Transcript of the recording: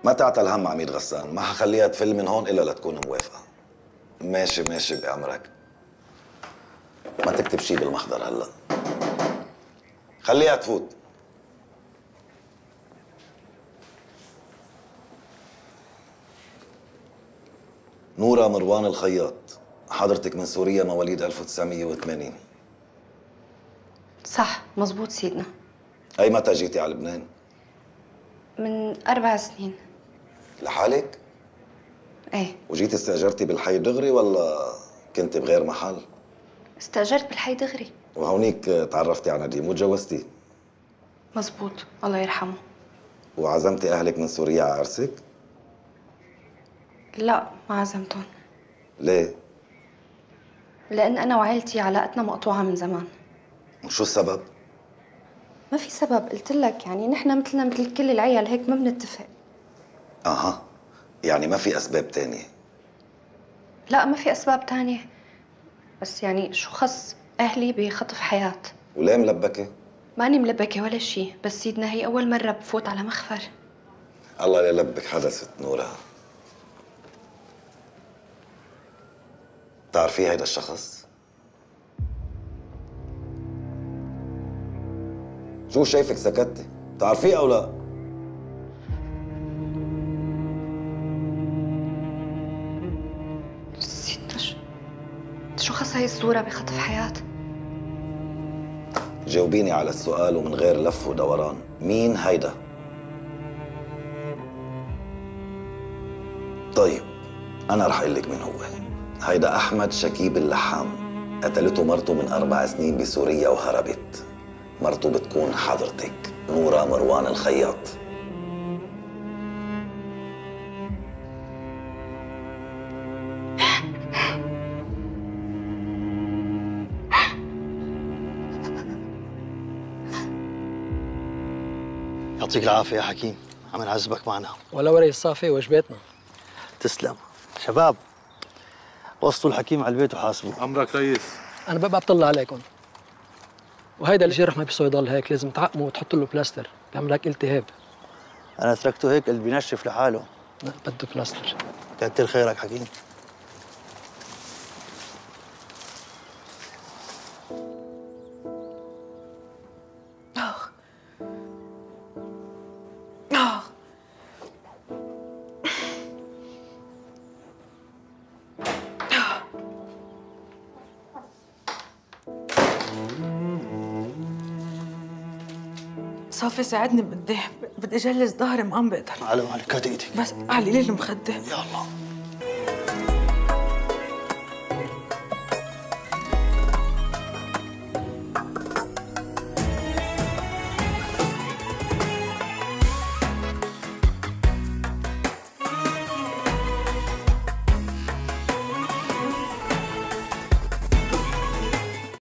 ما تعتل الهم عميد غسان، ما حخليها تفل من هون الا لتكون موافقه. ماشي ماشي بأمرك. ما تكتب شي بالمحضر هلا، خليها تفوت. نورا مروان الخياط، حضرتك من سوريا، مواليد 1980. صح، مزبوط سيدنا. أي متى جيتي على لبنان؟ من 4 سنين. لحالك؟ ايه. وجيتي استأجرتي بالحي دغري ولا كنت بغير محل؟ استأجرت بالحي دغري. وهونيك تعرفتي على نديم وتجوزتيه؟ مزبوط، الله يرحمه. وعزمتي أهلك من سوريا على عرسك؟ لا، ما عزمتهم. ليه؟ لأن أنا وعائلتي علاقتنا مقطوعة من زمان. وشو السبب؟ ما في سبب، قلت لك يعني نحن مثلنا مثل كل العيال هيك ما بنتفق. أها، يعني ما في أسباب تانية؟ لا، ما في أسباب تانية، بس يعني شو خص أهلي بخطف حياة. وليه ملبكة؟ ماني ملبكة ولا شيء، بس سيدنا هي أول مرة بفوت على مخفر. الله يلبك حدثت نورا. بتعرفي هيدا الشخص؟ شو شايفك سكتتي؟ بتعرفيه أو لا؟ سيدنا شو خص هي الصورة بخطف حياة؟ جاوبيني على السؤال ومن غير لف ودوران، مين هيدا؟ طيب أنا رح أقول لك مين هو. هيدا أحمد شكيب اللحام، قتلته مرته من 4 سنين بسوريا وهربت. مرته بتكون حضرتك نورا مروان الخياط. يعطيك العافية يا حكيم، عم نعذبك معنا. ولا وري الصافي وجباتنا. تسلم. شباب وصلوا الحكيم على البيت وحاسبوا. أمرك ريس. أنا ببقى بطلع عليكم. وهيدا الجرح ما بيصير يضل هيك، لازم تعقمه وتحط له بلاستر، بيعمل لك التهاب. أنا تركته هيك اللي بينشف لحاله. لا، بده بلاستر. كتر خيرك حكيم. صافي ساعدني، بدي اجلس ظهري، ما عم بقدر. على مالك، هات ايدك. بس علي لي المخدة. يلا.